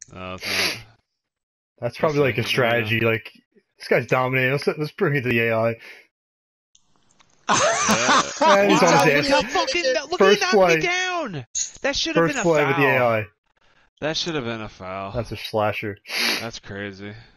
No, it's not. That's probably like a strategy. Like this guy's dominating. Let's bring it to the AI. Yeah. He's on Wow, his look ass. how fucking look First he knocked play. me down. That should have been First a play with the foul. AI. That should have been a foul. That's a slasher. That's crazy.